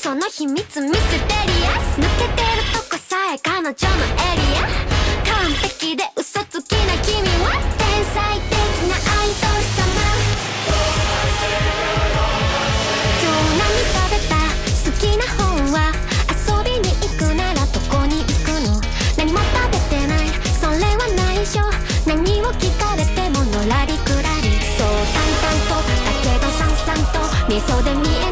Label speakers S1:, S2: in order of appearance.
S1: その秘密ミステリアス、抜けてるとこさえ彼女のエリア、完璧で嘘つきな君は天才的なアイドル様。今日何食べた？好きな本は？遊びに行くならどこに行くの？何も食べてない、それは内緒。何を聞かれてものらりくらり、そう淡々とだけどさんさんと味噌で見え